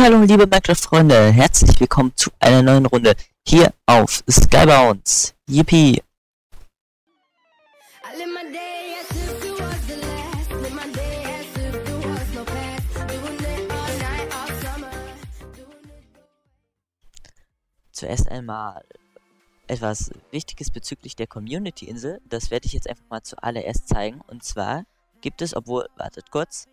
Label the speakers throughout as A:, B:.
A: Hallo liebe Minecraft-Freunde, herzlich willkommen zu einer neuen Runde hier auf Skybounds. Yippie! Zuerst einmal etwas Wichtiges bezüglich der Community-Insel. Das werde ich jetzt einfach mal zuallererst zeigen. Und zwar gibt es, wartet kurz.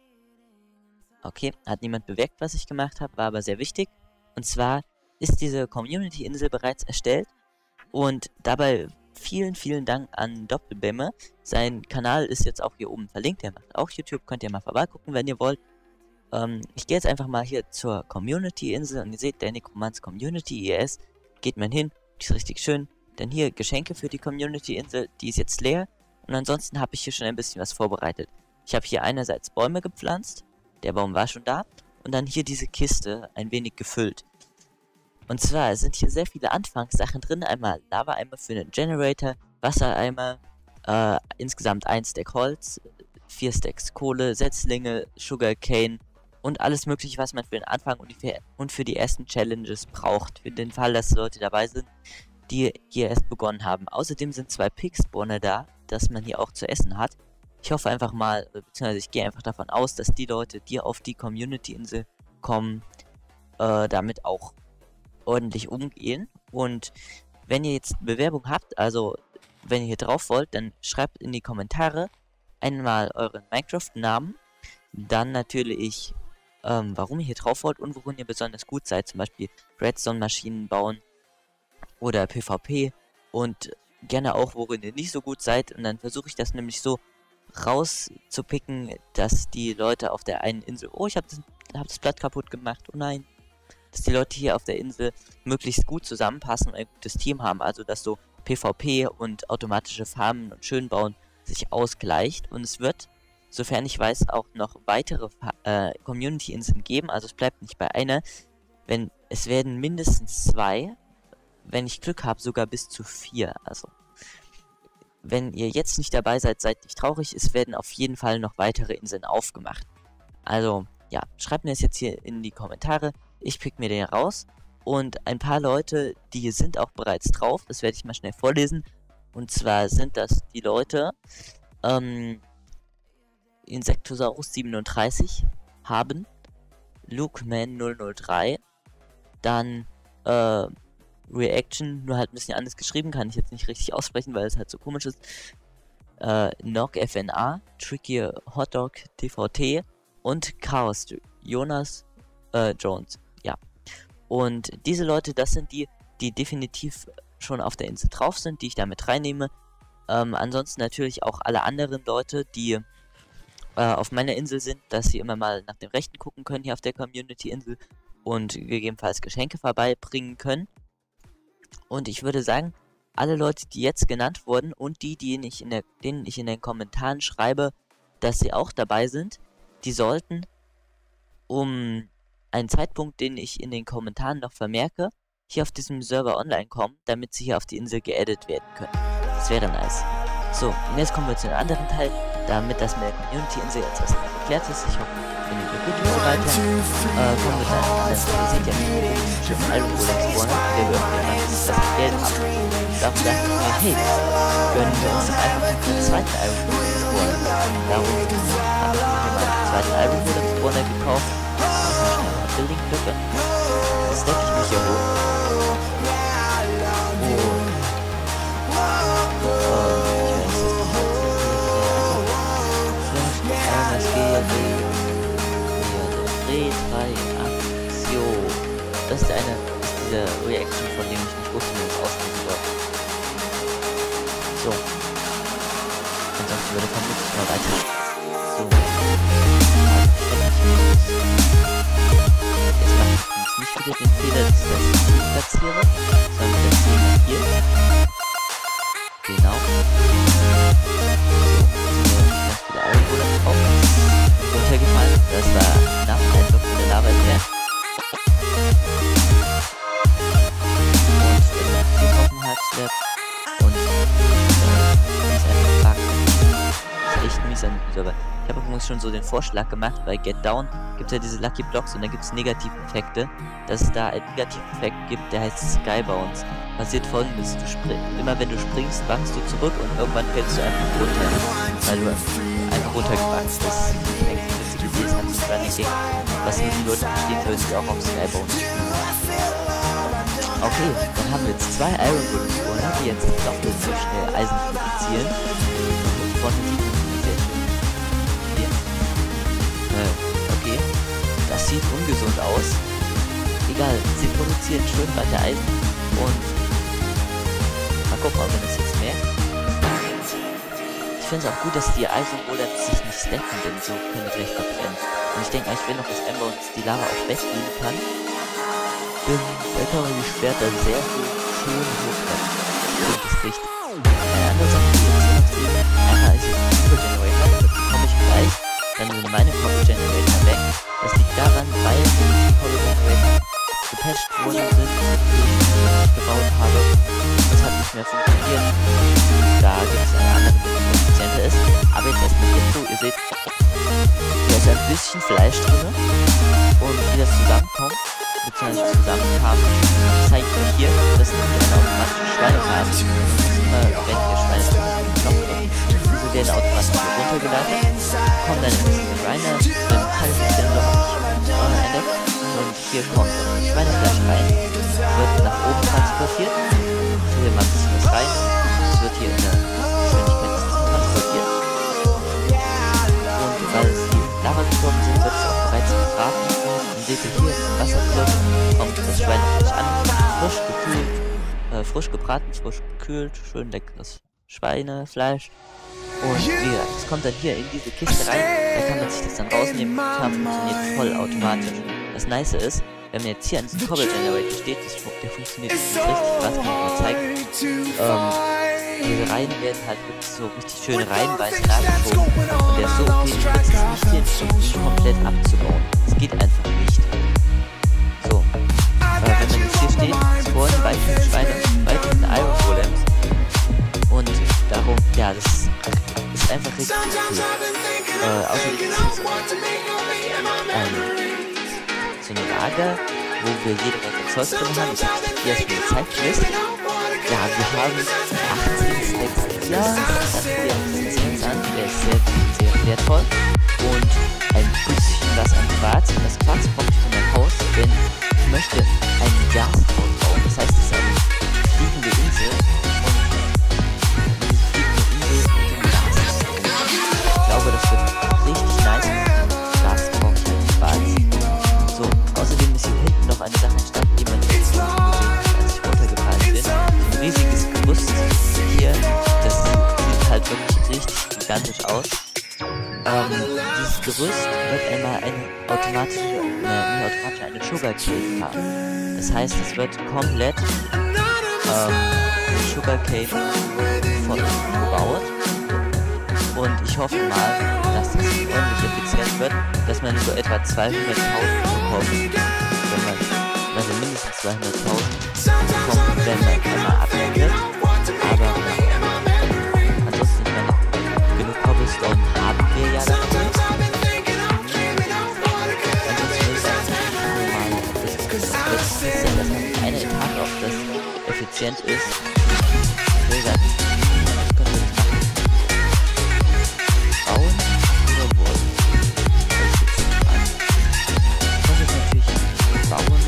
A: Okay, hat niemand bewirkt, was ich gemacht habe, war aber sehr wichtig. Und zwar ist diese Community-Insel bereits erstellt. Und dabei vielen Dank an Doppelbämme. Sein Kanal ist jetzt auch hier oben verlinkt. Der macht auch YouTube, könnt ihr mal vorbeigucken, wenn ihr wollt. Ich gehe jetzt einfach mal hier zur Community-Insel und ihr seht, der Necromans Community ES. Geht man hin, die ist richtig schön. Dann hier Geschenke für die Community-Insel, die ist jetzt leer. Und ansonsten habe ich hier schon ein bisschen was vorbereitet. Ich habe hier einerseits Bäume gepflanzt. Der Baum war schon da. Und dann hier diese Kiste ein wenig gefüllt. Und zwar sind hier sehr viele Anfangssachen drin. Einmal Lava-Eimer für einen Generator, Wassereimer, insgesamt 1 Stack Holz, 4 Stacks Kohle, Setzlinge, Sugarcane und alles mögliche, was man für den Anfang und für die ersten Challenges braucht. Für den Fall, dass Leute dabei sind, die hier erst begonnen haben. Außerdem sind 2 Pig-Spawner da, dass man hier auch zu essen hat. Ich hoffe einfach mal, beziehungsweise ich gehe einfach davon aus, dass die Leute, die auf die Community-Insel kommen, damit auch ordentlich umgehen. Und wenn ihr jetzt Bewerbung habt, also wenn ihr hier drauf wollt, dann schreibt in die Kommentare einmal euren Minecraft-Namen, dann natürlich, warum ihr hier drauf wollt und worin ihr besonders gut seid, zum Beispiel Redstone-Maschinen bauen oder PvP und gerne auch, worin ihr nicht so gut seid. Und dann versuche ich das nämlich so rauszupicken, dass die Leute auf der einen Insel, oh, ich hab das Blatt kaputt gemacht, oh nein, dass die Leute hier auf der Insel möglichst gut zusammenpassen und ein gutes Team haben, also dass so PvP und automatische Farmen und Schönbauen sich ausgleicht. Und es wird, sofern ich weiß, auch noch weitere Community-Inseln geben, also es bleibt nicht bei einer, es werden mindestens 2, wenn ich Glück habe, sogar bis zu 4, also wenn ihr jetzt nicht dabei seid, seid nicht traurig, es werden auf jeden Fall noch weitere Inseln aufgemacht. Also, ja, schreibt mir das jetzt hier in die Kommentare, ich pick mir den raus. Und ein paar Leute, die sind auch bereits drauf, das werde ich mal schnell vorlesen. Und zwar sind das die Leute, Insectosaurus 37 haben, Lukeman 003, dann, Reaction, nur halt ein bisschen anders geschrieben, kann ich jetzt nicht richtig aussprechen, weil es halt so komisch ist. Nog FNA, Tricky Hotdog TVT und Chaos Jonas Jones. Ja. Und diese Leute, das sind die definitiv schon auf der Insel drauf sind, die ich damit reinnehme. Ansonsten natürlich auch alle anderen Leute, die auf meiner Insel sind, dass sie immer mal nach dem Rechten gucken können hier auf der Community-Insel und gegebenenfalls Geschenke vorbeibringen können. Und ich würde sagen, alle Leute, die jetzt genannt wurden und denen ich in den Kommentaren schreibe, dass sie auch dabei sind, die sollten um einen Zeitpunkt, den ich in den Kommentaren noch vermerke, hier auf diesem Server online kommen, damit sie hier auf die Insel geaddet werden können. Das wäre nice. So, und jetzt kommen wir zu einem anderen Teil, damit das mit der Community-Insel jetzt erstmal geklärt ist. Ich hoffe, findet ihr gut und so weiter. Kommen wir dann, ihr seht ja, schon Iron Golem spawnen, der wird immer das Geld ab. Darum dachte ich mir, hey, gönnen wir uns doch einfach den zweiten Iron Golem spawnen. Darum habe ich mir mal den zweiten Iron Golem Spawner gekauft. Building-Blöcke. Das decke ich mich hier hoch. Das ist diese Reaction, von dem ich nicht wusste, wie man es ausdrücken soll. So. Ansonsten würde vermutlich mal weiter. So. Jetzt mache ich nicht wieder den Fehler, dass ich das nicht platziere, sondern das hier. Genau. So. Ganz viele Iron drauf. Runtergefallen. Das war knapp einfach von der Lava entfernt. Und ist einfach fuck. Das ist echt mies sein mit dem Server. Ich habe übrigens schon so den Vorschlag gemacht, bei Get Down gibt es ja diese Lucky Blocks und da gibt es Negativeffekte, dass es da einen Negativeffekt gibt, der heißt Sky Bounce. Passiert folgendes, immer wenn du springst, wachst du zurück und irgendwann fällst du einfach runter, weil du einfach runtergewachsen bist. Das ist eigentlich eine lustige Idee, das hat so ein Running Gag, was nur die Leute verstehen würden, die auch auf Sky Bounce spielen. Okay, dann haben wir jetzt 2 Iron Bullets vorne, die jetzt doppelt so schnell Eisen produzieren. Vorne sieht man nicht sehr schön. Hier. Okay. Das sieht ungesund aus. Egal, sie produzieren schön weiter Eisen und mal gucken, ob man das jetzt merkt. Ich finde es auch gut, dass die Eisen-Golems sich nicht stacken, denn so können die gleich verbrennen. Und ich denke, ich will noch, dass Ember uns die Lava auch weggeben kann. Denn da kann man die Schwerter sehr schön hochklettern. Das ist richtig. Eine andere Sache, die wir jetzt hier noch sehen, einmal ist jetzt Cobble Generator, dazu komme ich gleich. Dann sind meine Cobble Generator weg. Das liegt daran, weil die Cobble Generator gepatcht worden sind, die ich gebaut habe. Das hat nicht mehr funktioniert. Da gibt es eine andere, die effizienter ist. Aber jetzt erstmal Intro, ihr seht, hier ist ein bisschen Fleisch drin. Und wie das zusammenkommt, beziehungsweise zusammenkam, zeige ich euch hier, das ist eine automatische Schweinefarm. Immer wenn hier Schweine Knopf drücken, diese werden automatisch runtergeladen, kommen dann in diesen Grinder, dann kann ich den noch entdeckt und hier kommt Schweinefleisch rein, wird nach oben transportiert, hier mal ein bisschen was rein, es wird hier in der Geschwindigkeit transportiert und weil es die Lava gekommen sind, wird es auch bereits gebraten. Seht ihr hier im Wasserfluss, kommt das Schweinefleisch an, frisch gekühlt, frisch gebraten, frisch gekühlt, schön leckeres Schweinefleisch. Und wie gesagt, es kommt dann hier in diese Kiste rein, da kann man sich das dann rausnehmen, die Farm funktioniert voll automatisch. Das Nice ist, wenn man jetzt hier an diesem Cobble Generator steht, der funktioniert richtig krass, kann ich mal zeigen. Diese Reihen werden halt wirklich so richtig schön reihenweise nachgezogen und der ist so okay, du kriegst es nicht hin, um komplett abzubauen. Es geht einfach nicht. So, wenn man jetzt hier steht, spawnen weitere Schweine, weitere Iron Golems und darum, ja, das ist einfach richtig cool. Außerdem ist es so eine Lager, wo wir jede Menge Zeugs drin haben. Ich habe hier erstmal gezeigt, Mist. Ja, wir haben 18 Stacks Glas, das hier uns an, der ist sehr wertvoll. Und ein bisschen was an Quarz. Das Quarz brauche ich für mein Haus, denn ich möchte einen Gasturm bauen. Das heißt, es ist eine fliegende Insel und diese fliegende Insel mit dem Gas. Ich glaube, das wird richtig nice. Gas brauche ich halt Quarz. So, außerdem ist hier hinten noch eine Sache entstanden, die man jetzt gesehen hat, als ich runtergefallen bin. Ein riesiges Gerüst hier, das sieht halt wirklich richtig gigantisch aus. Dieses Gerüst wird einmal eine Sugarcane haben. Das heißt, es wird komplett Sugarcane von gebaut. Und ich hoffe mal, dass das ordentlich effizient wird, dass man so etwa 200.000 bekommt. Wenn man, also mindestens 200.000 bekommt, wenn man einmal abwendet. Aber ansonsten, wenn noch genug Cobblestone haben wir ja dafür. Ansonsten ist es normal, dass man eine Etage auf das effizient ist. Ich will sagen, das können wir machen. Bauen oder wollen? Ich kann jetzt natürlich bauen.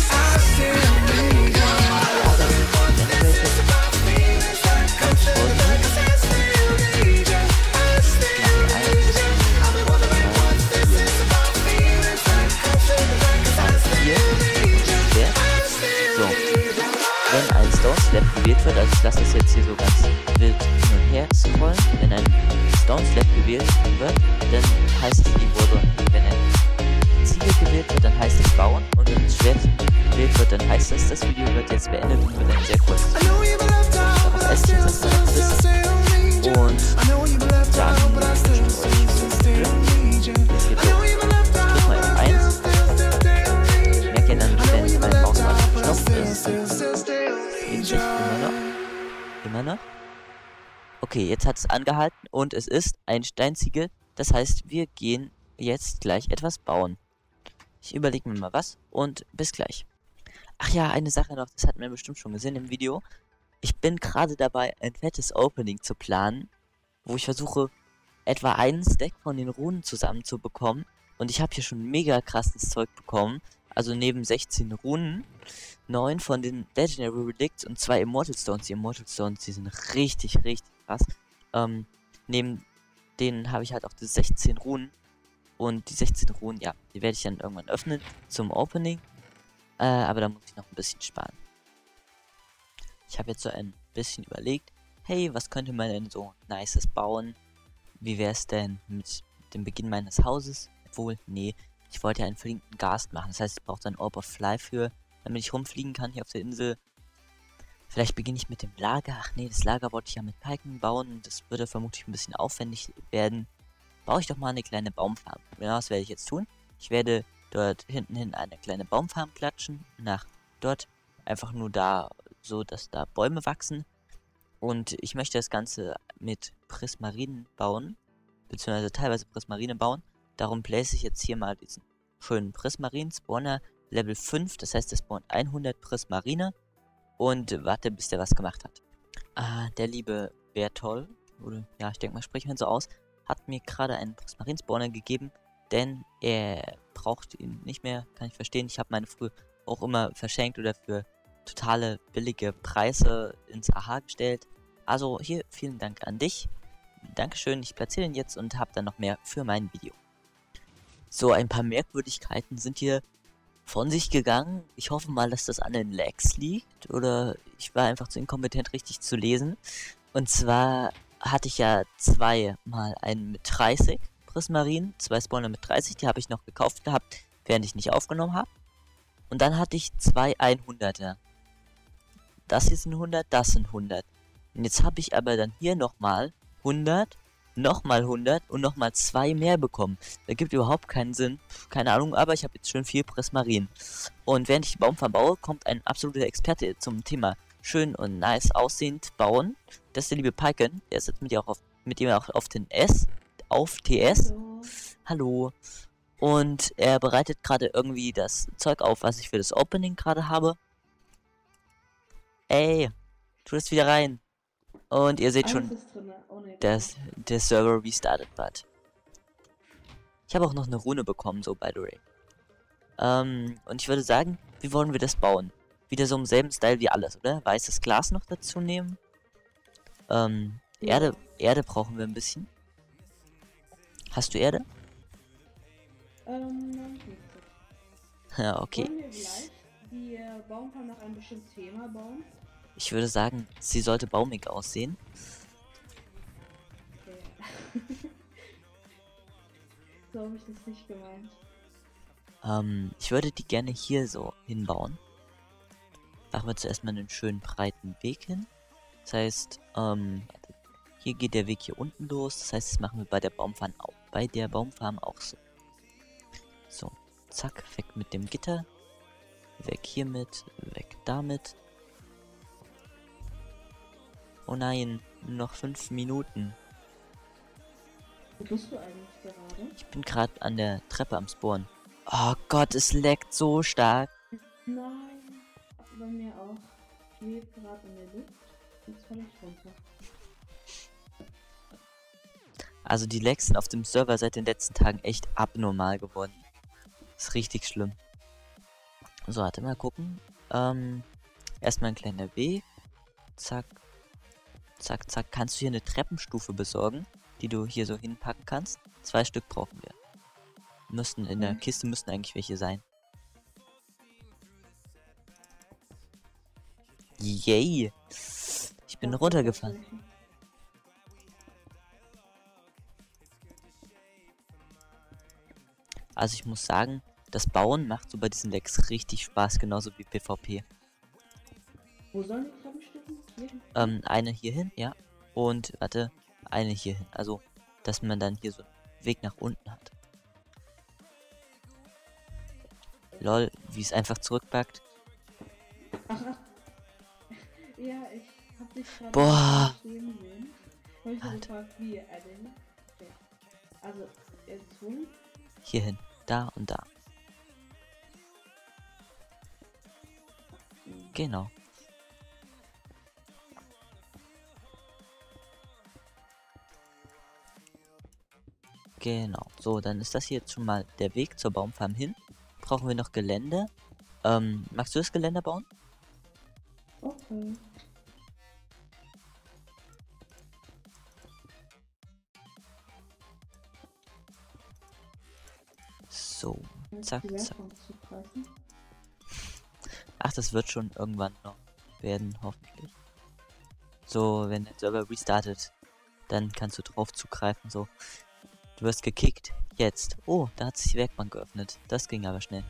A: Stone-Slab gewählt wird, also ich lasse das jetzt hier so ganz wild hin und her scrollen. Wenn ein Stone-Slab gewählt wird, dann heißt es, die wurde, wenn ein Ziel gewählt wird, dann heißt es bauen, und wenn ein Schwert gewählt wird, dann heißt es, das Video wird jetzt beendet und wird dann sehr kurz. Darauf esse ich jetzt erstmal noch ein bisschen und dann wünsche ich euch jetzt geht los. Ich drück mal F1. Ich merke dann, wenn mein Maus mal gestoppt ist. Geht immer noch. Okay, jetzt hat es angehalten und es ist ein Steinziegel. Das heißt, wir gehen jetzt gleich etwas bauen. Ich überlege mir mal was und bis gleich. Ach ja, eine Sache noch, das hat man bestimmt schon gesehen im Video. Ich bin gerade dabei, ein fettes Opening zu planen, wo ich versuche, etwa einen Stack von den Runen zusammenzubekommen. Und ich habe hier schon mega krasses Zeug bekommen. Also neben 16 Runen, 9 von den Legendary Relicts und 2 Immortal Stones. Die Immortal Stones, die sind richtig, richtig krass. Neben denen habe ich halt auch die 16 Runen. Und die 16 Runen, ja, die werde ich dann irgendwann öffnen zum Opening. Aber da muss ich noch ein bisschen sparen. Ich habe jetzt so ein bisschen überlegt, hey, was könnte man denn so Nices bauen? Wie wäre es denn mit dem Beginn meines Hauses? Obwohl, nee, ich wollte ja einen fliegenden Gast machen. Das heißt, ich brauche dann Orb of Fly für, damit ich rumfliegen kann hier auf der Insel. Vielleicht beginne ich mit dem Lager. Ach nee, das Lager wollte ich ja mit Piken bauen. Das würde vermutlich ein bisschen aufwendig werden. Baue ich doch mal eine kleine Baumfarm. Genau, das werde ich jetzt tun. Ich werde dort hinten hin eine kleine Baumfarm klatschen. Nach dort einfach nur da, so dass da Bäume wachsen. Und ich möchte das Ganze mit Prismarinen bauen. Beziehungsweise teilweise Prismarine bauen. Darum place ich jetzt hier mal diesen schönen Prismarin-Spawner Level 5. Das heißt, der spawnt 100 Prismarine. Und warte, bis der was gemacht hat. Der liebe Bertoll, oder ja, ich denke mal, sprechen wir so aus, hat mir gerade einen Prismarin-Spawner gegeben, denn er braucht ihn nicht mehr, kann ich verstehen. Ich habe meine früher auch immer verschenkt oder für totale billige Preise ins AH gestellt. Also hier, vielen Dank an dich. Dankeschön, ich platziere ihn jetzt und habe dann noch mehr für mein Video. So, ein paar Merkwürdigkeiten sind hier von sich gegangen. Ich hoffe mal, dass das an den Lags liegt oder ich war einfach zu inkompetent, richtig zu lesen. Und zwar hatte ich ja zweimal einen mit 30 Prismarinen, 2 Spawner mit 30, die habe ich noch gekauft gehabt, während ich nicht aufgenommen habe. Und dann hatte ich 2 100er. Das hier sind 100, das sind 100. Und jetzt habe ich aber dann hier nochmal 100, nochmal 100 und nochmal 2 mehr bekommen. Das gibt überhaupt keinen Sinn. Keine Ahnung, aber ich habe jetzt schön viel Prismarinen. Und während ich die Baumfarm baue, kommt ein absoluter Experte zum Thema schön und nice aussehend bauen. Das ist der liebe Piken. Der ist jetzt mit dem auch auf den auf TS.
B: Hallo.
A: Hallo. Und er bereitet gerade irgendwie das Zeug auf, was ich für das Opening gerade habe. Ey, tu das wieder rein. Und ihr seht schon,
B: Alles ist drin. Oh ne,
A: der Server restartet bald. Ich habe auch noch eine Rune bekommen, so by the way. Und ich würde sagen, wie wollen wir das bauen? Wieder so im selben Style wie alles, oder? Weißes Glas noch dazu nehmen.
B: Ja.
A: Erde brauchen wir ein bisschen. Hast du Erde?
B: Nein, nicht.
A: Ja, okay.
B: Wollen wir gleich die Baumfarm nach einem bestimmten Thema bauen?
A: Ich würde sagen, sie sollte baumig aussehen.
B: Okay. So habe ich das nicht gemeint.
A: Ich würde die gerne hier so hinbauen. Machen wir zuerst mal einen schönen breiten Weg hin. Das heißt, hier geht der Weg hier unten los. Das heißt, das machen wir bei der Baumfarm auch so. So, zack, weg mit dem Gitter. Weg hiermit, weg damit. Oh nein, nur noch 5 Minuten.
B: Wo bist du eigentlich gerade?
A: Ich bin gerade an der Treppe am Spawnen. Oh Gott, es leckt so stark.
B: Nein. Bei mir auch. Ich lebe gerade in der Luft. Jetzt falle ich runter.
A: Also die Lags sind auf dem Server seit den letzten Tagen echt abnormal geworden. Ist richtig schlimm. So, warte mal gucken. Erstmal ein kleiner Weg. Zack. Zack, zack. Kannst du hier eine Treppenstufe besorgen, die du hier so hinpacken kannst? 2 Stück brauchen wir. In der Kiste müssten eigentlich welche sein. Yay! Ich bin runtergefallen. Also ich muss sagen, das Bauen macht so bei diesen Lags richtig Spaß, genauso wie PvP.
B: Wo sollen die Treppenstufen?
A: Eine hier hin, ja. Und, warte, eine hier hin. Also, dass man dann hier so einen Weg nach unten hat. Lol, wie es einfach zurückpackt.
B: Ach. Ja, ich hab dich gerade
A: Boah.
B: stehen sehen. Habe ich so
A: Warte.
B: gefragt, wie er denn? Okay. Also, erzwungen.
A: Hierhin. Da und da. Genau. Genau. So, dann ist das hier jetzt schon mal der Weg zur Baumfarm hin. Brauchen wir noch Gelände? Magst du das Geländer bauen?
B: Okay.
A: So,
B: Jetzt
A: zack,
B: die
A: zack.
B: Werkbank zugreifen.
A: Ach, das wird schon irgendwann noch werden, hoffentlich. So, wenn der Server restartet, dann kannst du drauf zugreifen, so. Du wirst gekickt. Jetzt. Oh, da hat sich die Werkbank geöffnet. Das ging aber schnell.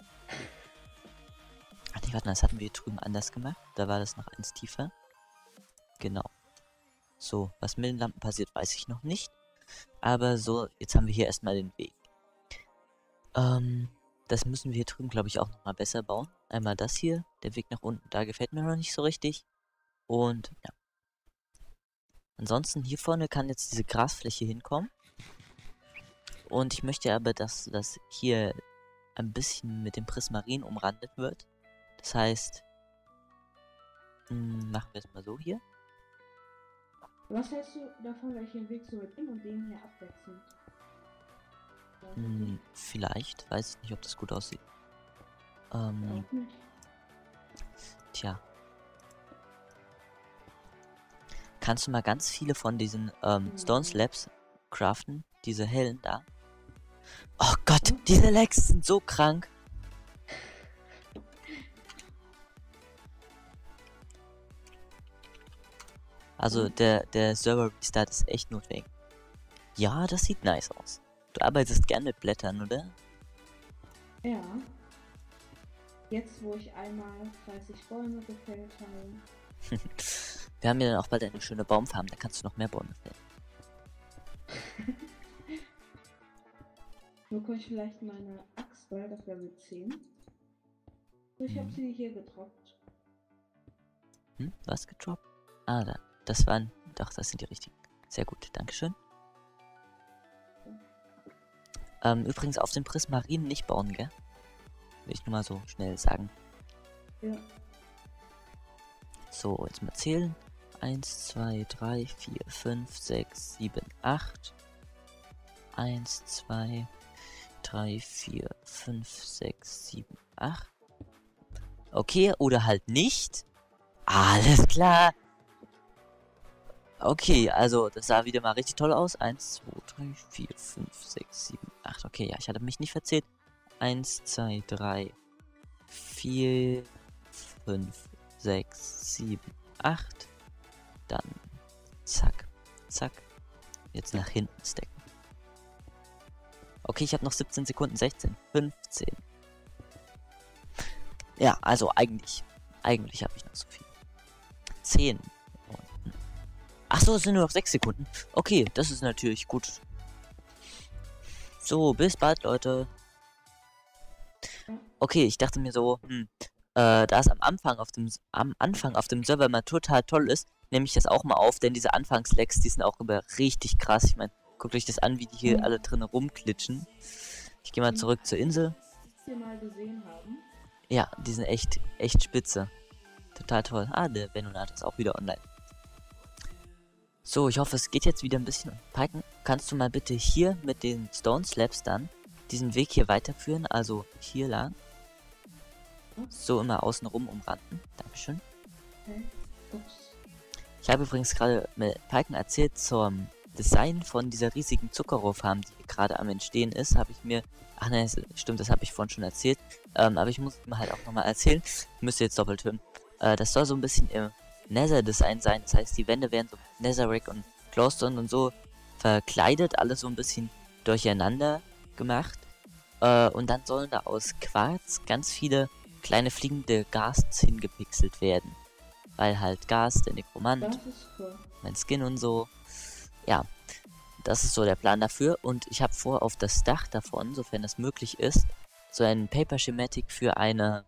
A: Ach nee, warte mal, das hatten wir drüben anders gemacht. Da war das noch eins tiefer. Genau. So, was mit den Lampen passiert, weiß ich noch nicht. Aber so, jetzt haben wir hier erstmal den Weg. Das müssen wir hier drüben, glaube ich, auch nochmal besser bauen. Einmal das hier, der Weg nach unten, da gefällt mir noch nicht so richtig. Und, ja. Ansonsten, hier vorne kann jetzt diese Grasfläche hinkommen. Und ich möchte aber, dass das hier ein bisschen mit dem Prismarin umrandet wird. Das heißt, machen wir es mal so hier.
B: Was hältst du davon, wenn ich den Weg so mit dem und dem hier abwechselnd?
A: Vielleicht, weiß ich nicht, ob das gut aussieht.
B: Auch nicht.
A: Tja. Kannst du mal ganz viele von diesen Stone Slabs craften? Diese hellen da. Oh Gott, diese Lags sind so krank. Also der Server Restart ist echt notwendig. Ja, das sieht nice aus. Du arbeitest gern mit Blättern, oder?
B: Ja. Jetzt, wo ich einmal 30 Bäume gefällt habe.
A: Wir haben ja dann auch bald eine schöne Baumfarm, da kannst du noch mehr Bäume fällen.
B: Nur kann ich vielleicht meine Axt, weil das Level 10. So, ich habe sie hier gedroppt.
A: Was gedroppt? Ah, da. Das waren. Doch, das sind die richtigen. Sehr gut, dankeschön. Übrigens auf dem Prismarin nicht bauen, gell? Will ich nur mal so schnell sagen.
B: Ja.
A: So, jetzt mal zählen. 1, 2, 3, 4, 5, 6, 7, 8. 1, 2, 3, 4, 5, 6, 7, 8. Okay, oder halt nicht. Alles klar. Okay, also das sah wieder mal richtig toll aus. 1, 2, 3, 4, 5, 6, 7, 8. Okay, ja, ich hatte mich nicht verzählt. 1, 2, 3, 4, 5, 6, 7, 8. Dann zack, zack. Jetzt nach hinten stacken. Okay, ich habe noch 17 Sekunden, 16, 15. Ja, also eigentlich habe ich noch so viel. 10. Achso, es sind nur noch 6 Sekunden. Okay, das ist natürlich gut. So, bis bald, Leute. Okay, ich dachte mir so, da es am Anfang auf dem Server mal total toll ist, nehme ich das auch mal auf, denn diese Anfangslags, die sind auch immer richtig krass. Ich meine, guckt euch das an, wie die hier alle drinnen rumklitschen. Ich gehe mal zurück zur Insel.
B: Die wir mal gesehen haben.
A: Ja, die sind echt spitze. Total toll. Ah, der Venonat ist auch wieder online. So, ich hoffe, es geht jetzt wieder ein bisschen. Piken, kannst du mal bitte hier mit den Stone Slabs dann diesen Weg hier weiterführen? Also hier lang. So immer außenrum umranden. Dankeschön.
B: Okay. Ups.
A: Ich habe übrigens gerade mit Piken erzählt zum Design von dieser riesigen Zuckerrohrfarm, die gerade am Entstehen ist, habe ich mir... Ach ne, stimmt, das habe ich vorhin schon erzählt. Aber ich muss mir halt auch nochmal erzählen. Müsst ihr jetzt doppelt hören. Das soll so ein bisschen im Nether-Design sein. Das heißt, die Wände werden so Netherrack und Glowstone und so verkleidet. Alles so ein bisschen durcheinander gemacht. Und dann sollen da aus Quarz ganz viele kleine fliegende Ghasts hingepixelt werden. Weil halt Ghast, der Nekromant,
B: Das ist cool.
A: mein Skin und so. Ja, das ist so der Plan dafür. Und ich habe vor, auf das Dach davon, sofern das möglich ist, so ein Paper-Schematik für eine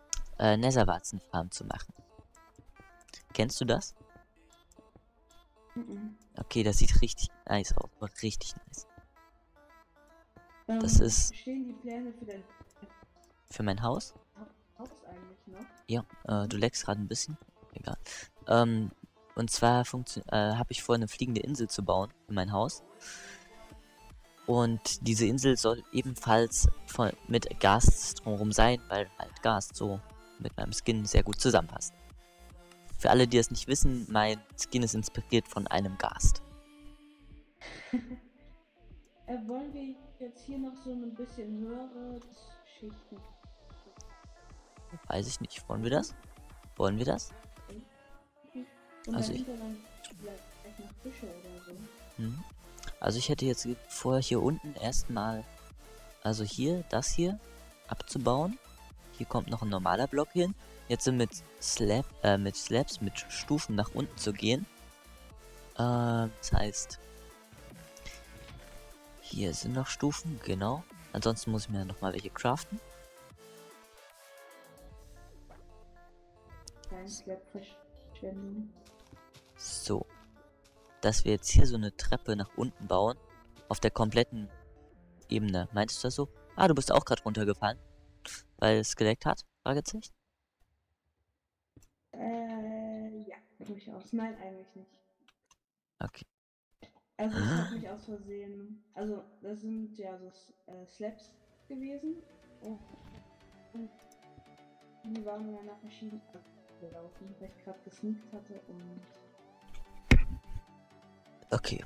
A: Netherwarzenfarm zu machen. Kennst du das?
B: Mhm.
A: Okay, das sieht richtig nice aus. Aber richtig nice. Das ist
B: Stehen die Pläne für dein
A: für mein Haus.
B: Haus eigentlich noch?
A: Ja, du leckst gerade ein bisschen. Egal. Und zwar habe ich vor, eine fliegende Insel zu bauen für mein Haus. Und diese Insel soll ebenfalls mit Gas drumherum sein, weil halt Gas so mit meinem Skin sehr gut zusammenpasst. Für alle, die es nicht wissen, mein Skin ist inspiriert von einem Gast.
B: Wollen wir jetzt hier noch so ein bisschen höhere Schichten?
A: Weiß ich nicht. Wollen wir das? Wollen wir das?
B: Und
A: Also
B: dahinter dann vielleicht noch Fische oder so.
A: Also ich hätte jetzt vor, hier unten erstmal, also hier, das hier, abzubauen. Hier kommt noch ein normaler Block hin. Jetzt so mit Slabs, mit Stufen nach unten zu gehen. Das heißt, hier sind noch Stufen, genau. Ansonsten muss ich mir nochmal welche craften.
B: Kein Slab-Verschwendung.
A: So. Dass wir jetzt hier so eine Treppe nach unten bauen. Auf der kompletten Ebene. Meinst du das so? Ah, du bist auch gerade runtergefallen. Weil es geleckt hat? Fragezeichen.
B: Ja, durchaus. Nein, eigentlich nicht.
A: Okay.
B: Also ich habe mich aus Versehen. Also das sind ja so Slabs gewesen. Und die waren dann nach verschiedenen gelaufen, weil ich gerade gesneakt hatte und.
A: Okay.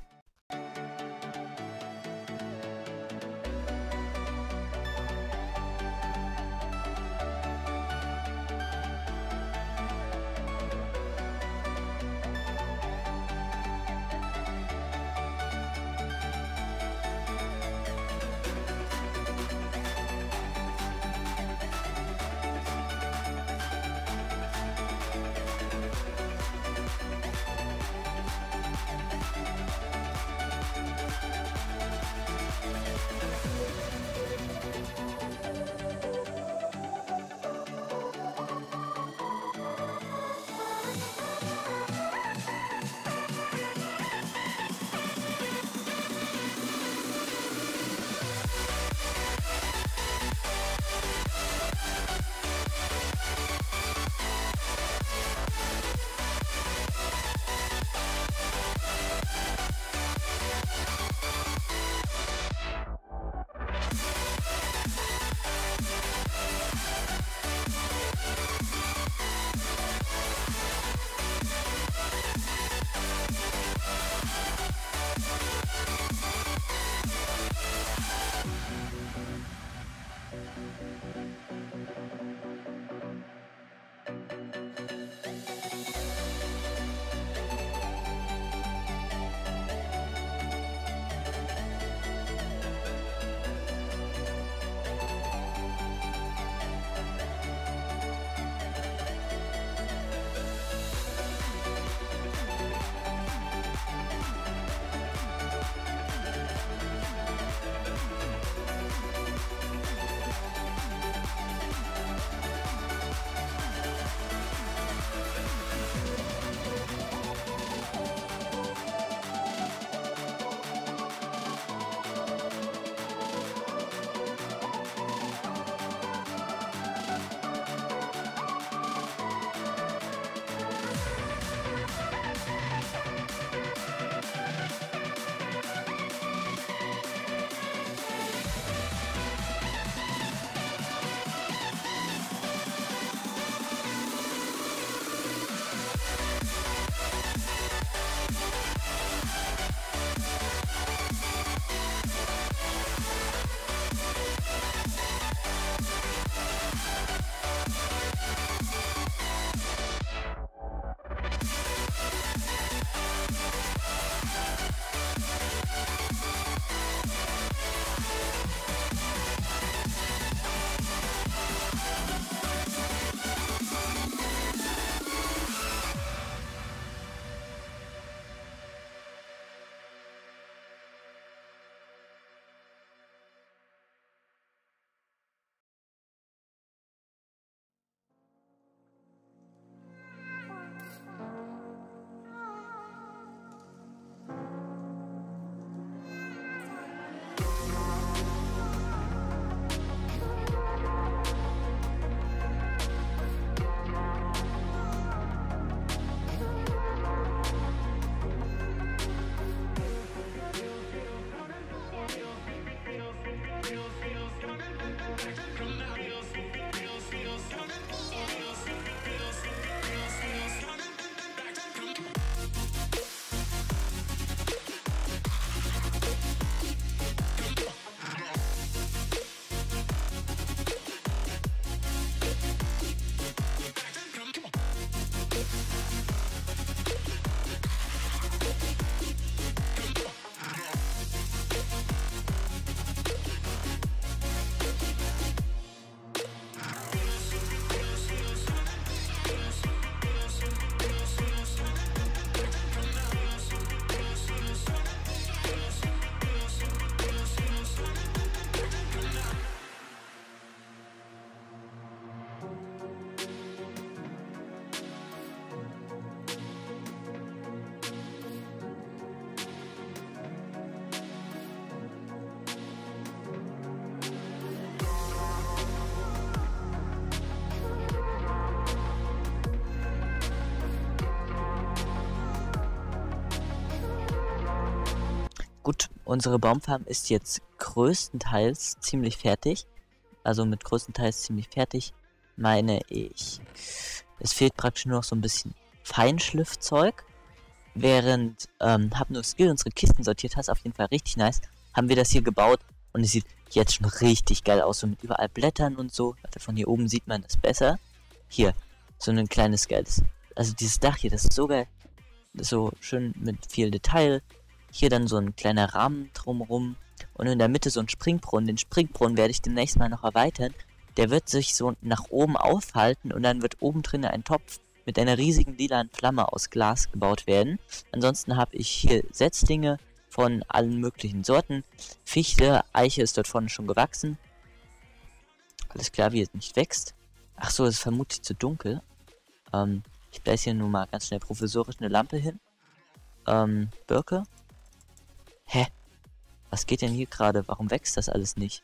A: Unsere Baumfarm ist jetzt größtenteils ziemlich fertig. Also mit größtenteils ziemlich fertig meine ich. Es fehlt praktisch nur noch so ein bisschen Feinschliffzeug. Während Hab nur Skill unsere Kisten sortiert hast, auf jeden Fall richtig nice, haben wir das hier gebaut und es sieht jetzt schon richtig geil aus, so mit überall Blättern und so. Also von hier oben sieht man das besser. Hier, so ein kleines geiles. Also dieses Dach hier, das ist so geil. Das ist so schön mit viel Detail. Hier dann so ein kleiner Rahmen drumherum und in der Mitte so ein Springbrunnen. Den Springbrunnen werde ich demnächst mal noch erweitern. Der wird sich so nach oben aufhalten und dann wird oben drin ein Topf mit einer riesigen lilanen Flamme aus Glas gebaut werden. Ansonsten habe ich hier Setzlinge von allen möglichen Sorten. Fichte, Eiche ist dort vorne schon gewachsen. Alles klar, wie es nicht wächst. Ach so, es ist vermutlich zu dunkel. Ich bläse hier nur mal ganz schnell provisorisch eine Lampe hin. Birke. Hä? Was geht denn hier gerade? Warum wächst das alles nicht?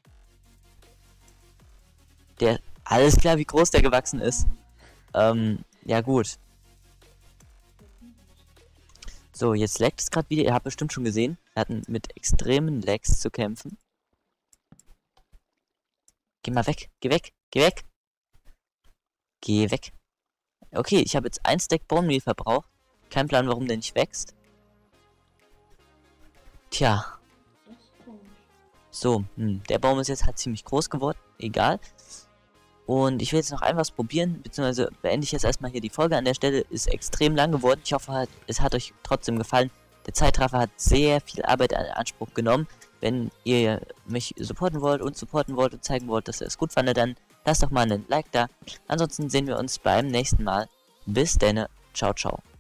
A: Alles klar, wie groß der gewachsen ist. Ja gut. So, jetzt laggt es gerade wieder. Ihr habt bestimmt schon gesehen, wir hatten mit extremen Lags zu kämpfen. Geh mal weg. Geh weg. Geh weg. Geh weg. Okay, ich habe jetzt 1 Stack Baummehl verbraucht. Kein Plan, warum der nicht wächst. Tja. So, der Baum ist jetzt halt ziemlich groß geworden. Egal. Und ich will jetzt noch ein was probieren, beziehungsweise beende ich jetzt erstmal hier die Folge an der Stelle. Ist extrem lang geworden. Ich hoffe, es hat euch trotzdem gefallen. Der Zeitraffer hat sehr viel Arbeit in Anspruch genommen. Wenn ihr mich supporten wollt und zeigen wollt, dass ihr es gut fandet, dann lasst doch mal einen Like da. Ansonsten sehen wir uns beim nächsten Mal. Bis dann. Ciao, ciao.